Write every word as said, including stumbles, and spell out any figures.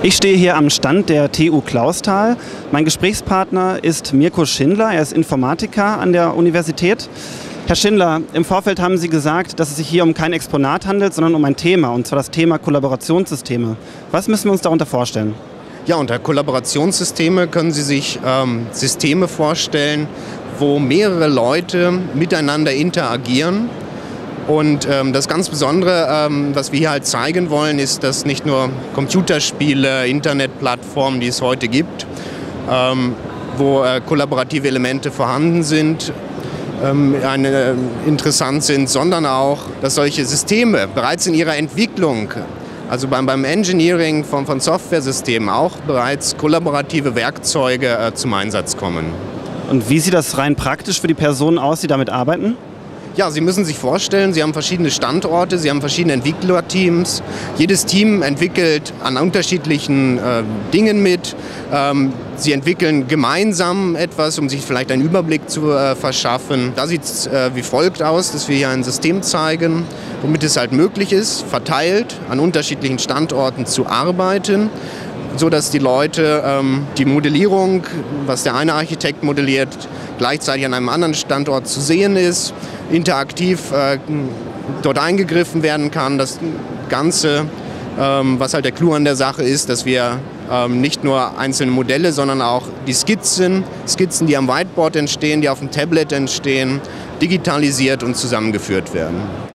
Ich stehe hier am Stand der T U Clausthal. Mein Gesprächspartner ist Mirko Schindler. Er ist Informatiker an der Universität. Herr Schindler, im Vorfeld haben Sie gesagt, dass es sich hier um kein Exponat handelt, sondern um ein Thema, und zwar das Thema Kollaborationssysteme. Was müssen wir uns darunter vorstellen? Ja, unter Kollaborationssysteme können Sie sich ähm, Systeme vorstellen, wo mehrere Leute miteinander interagieren. Und ähm, das ganz Besondere, ähm, was wir hier halt zeigen wollen, ist, dass nicht nur Computerspiele, Internetplattformen, die es heute gibt, ähm, wo äh, kollaborative Elemente vorhanden sind, ähm, eine, äh, interessant sind, sondern auch, dass solche Systeme bereits in ihrer Entwicklung, also beim, beim Engineering von, von Softwaresystemen, auch bereits kollaborative Werkzeuge äh, zum Einsatz kommen. Und wie sieht das rein praktisch für die Personen aus, die damit arbeiten? Ja, Sie müssen sich vorstellen, Sie haben verschiedene Standorte, Sie haben verschiedene Entwicklerteams. Jedes Team entwickelt an unterschiedlichen äh, Dingen mit. Ähm, Sie entwickeln gemeinsam etwas, um sich vielleicht einen Überblick zu äh, verschaffen. Da sieht es äh, wie folgt aus, dass wir hier ein System zeigen, womit es halt möglich ist, verteilt an unterschiedlichen Standorten zu arbeiten, so dass die Leute ähm, die Modellierung, was der eine Architekt modelliert, gleichzeitig an einem anderen Standort zu sehen ist, interaktiv äh, dort eingegriffen werden kann. Das Ganze, ähm, was halt der Clou an der Sache ist, dass wir ähm, nicht nur einzelne Modelle, sondern auch die Skizzen, Skizzen, die am Whiteboard entstehen, die auf dem Tablet entstehen, digitalisiert und zusammengeführt werden.